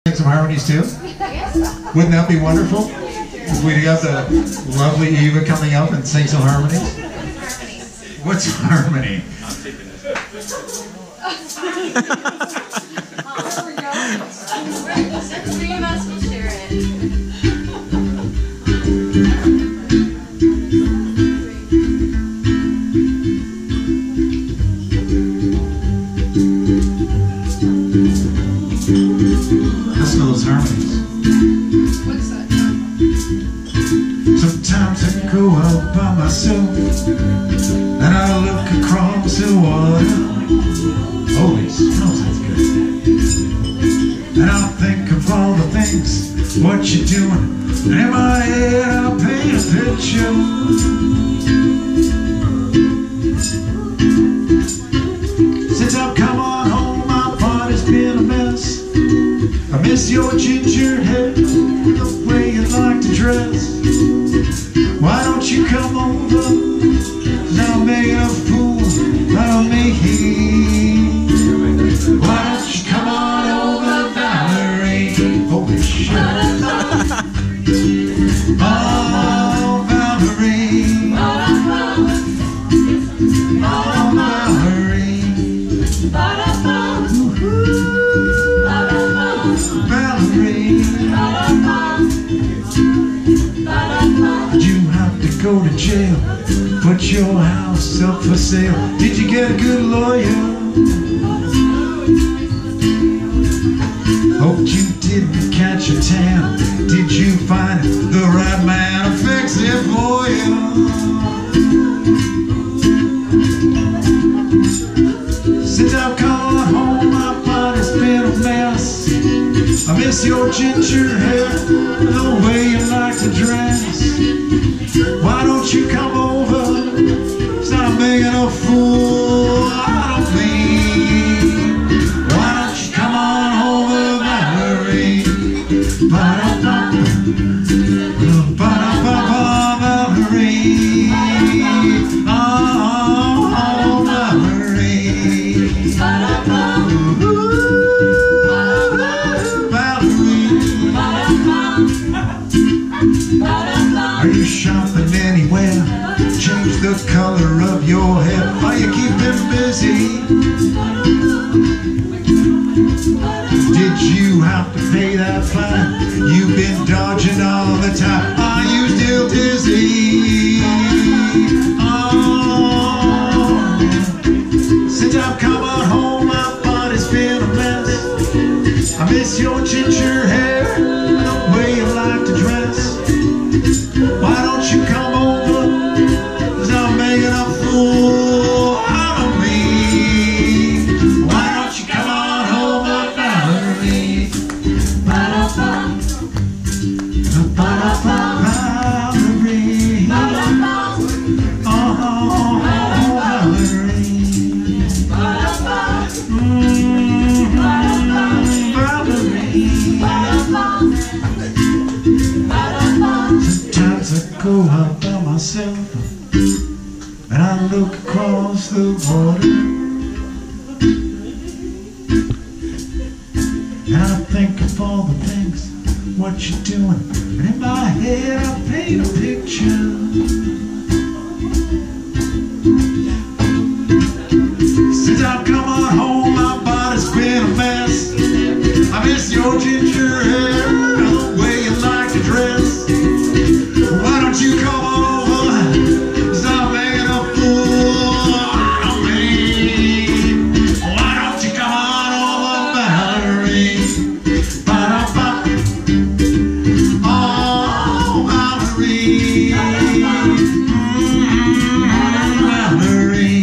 Some harmonies too? Wouldn't that be wonderful? If we have the lovely Eva coming up and sing some harmonies? What's harmony? The three of us will share it. Listen to those harmonies. What's that? Sometimes I go out by myself and I look across the water. Holy smells, that's good. And I think of all the things, what you're doing. And in my head I'll paint a picture. Since I've come on home, my body's been a mess. I miss your ginger hair, the way you like to dress. Why don't you come over? Now make a fool out of me. Why don't you come on over, Valerie? Holy shit. Oh, Valerie. Oh, Valerie. You have to go to jail, put your house up for sale. Did you get a good lawyer? Hope you didn't catch a tan. Did you find the right man to fix it for you? Since I've come home, my body's been a mess. I miss your ginger hair, the way you like to dress. Why don't you come over? Stop making a fool out of me. Why don't you come on over, Valerie? Ba-da-ba-ba, Valerie. Oh, Valerie. Are you shopping anywhere? Change the color of your hair. Are you keeping busy? Did you have to pay that fine? You've been dodging all the time. Are you still dizzy? Oh, since I've come on home, my body's been a mess. I miss your ginger hair, the way you like to dress. Why don't you come over? 'Cause I'm making a fool out of me. Why don't you come on over, Valerie? Ba-da-ba, ba-da-ba, Valerie. Oh, Valerie. Sometimes I go out by myself and I look across the water, and I think of all the things, what you're doing, and in my head I paint a picture. Since I've come on home, my body's been a mess. I miss your ginger hair, the way you like to dress. Why don't you come over? Stop making a fool out of me. Why don't you come on over, Valerie? Ba-da-ba. Oh, Valerie. Valerie.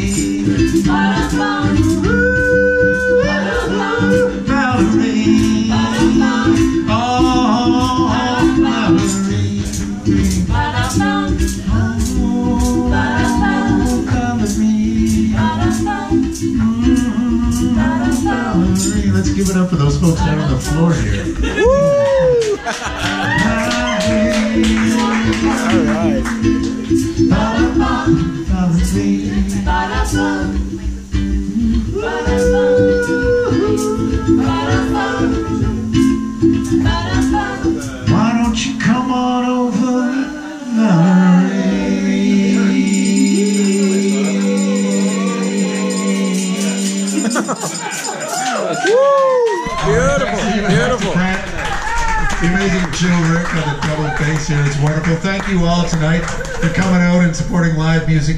Let's give it up for those folks down on the floor here. Woo! All right. Beautiful, beautiful. The amazing Jill Rick on the double bass here. It's wonderful. Thank you all tonight for coming out and supporting live music.